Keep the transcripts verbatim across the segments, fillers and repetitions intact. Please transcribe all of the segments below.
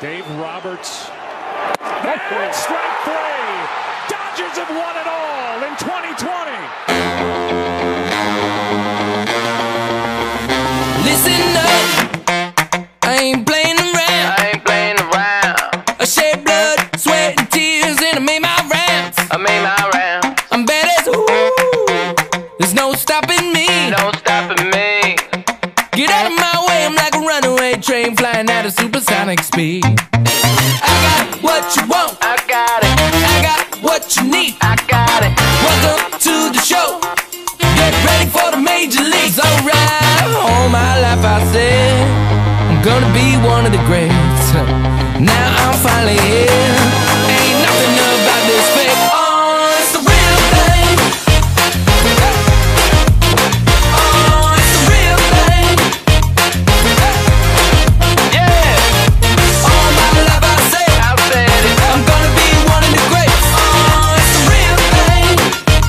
Dave Roberts. And strike three. Dodgers have won it all in twenty twenty. Listen up, I ain't playing around. I ain't playing around. I shed blood, sweat, and tears, and I made my rounds. I made my rounds. I'm bad as ooh. There's no stopping me. No stopping me. Get out of my way, I'm like a runaway train flying at a supersonic speed. I got what you want, I got it. I got what you need. I got it. Welcome to the show. Get ready for the major leagues. Alright, all my life I said I'm gonna be one of the greats. Now I'm finally here. Ain't nothing about this fake. Oh, it's the real thing. Oh, it's the real thing. Yeah. All my life I said I said it. I'm gonna be one of the greats. Oh, it's the real thing.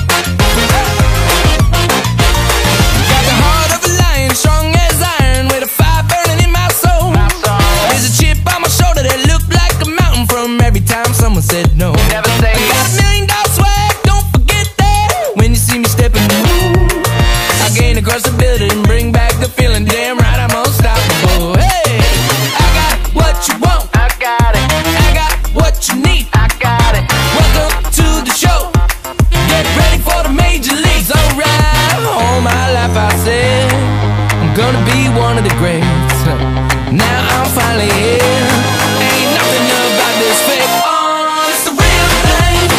Got the heart of a lion, strong as iron, with a fire burning in my soul. My song. There's a chip on my shoulder that looked like a mountain from every time someone said no. Never say I got a million dollar swag, don't forget that. When you see me stepping, ooh, I gain across the building, bring back the feeling. Damn right, I'm unstoppable. Hey, I got what you want, I got it. I got what you need. I got it. Welcome to the show. Get ready for the major leagues. Alright, all my life I said I'm gonna be one of the greats. Now I'm finally here. Ain't nothing about this fake. Oh, it's the real thing.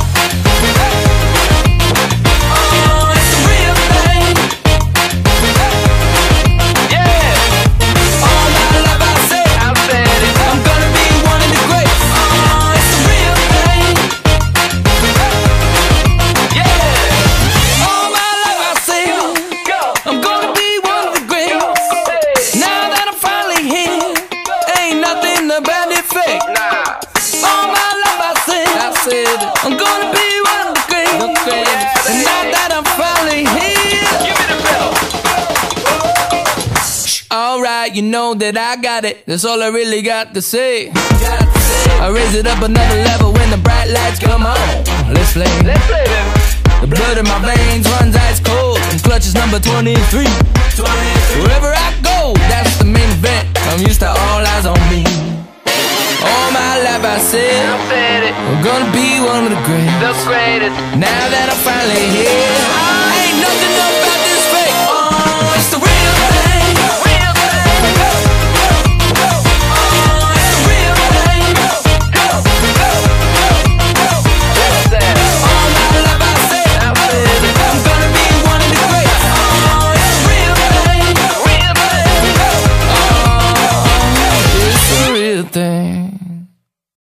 Oh, it's the real thing. Yeah. All my life I said I said it. I'm gonna be one of the greats. Oh, it's the real thing. Yeah. All my life I said Go. I'm gonna be one of the greats. Hey. Now that I'm finally here, ain't nothing about it fake. Nah. All my life I said, I said I'm gonna be one of the greats. And now that I'm finally here, Give me the bell. alright, you know that I got it. That's all I really got to say. I raise it up another level when the bright lights come on. Let's play. Let's play them. The blood in my veins runs ice cold, and clutch is number twenty-three. Wherever I go, that's the main event. I'm used to all eyes on me. All my life I said I said it. I'm gonna be one of the greats. The greatest. Now that I'm finally here,